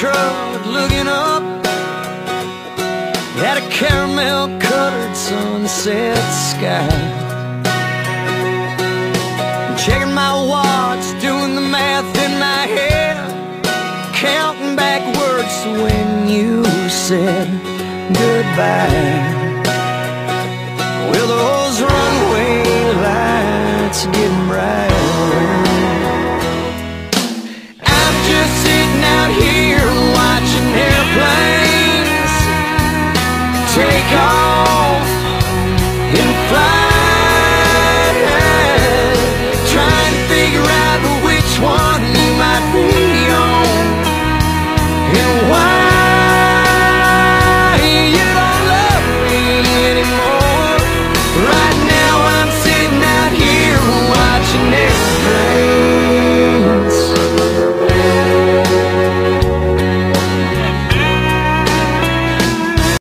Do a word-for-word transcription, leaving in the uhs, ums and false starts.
truck looking up at a caramel-colored sunset sky. Checking my watch, doing the math in my head, counting backwards to when you said goodbye. Well, those runway lights are getting bright.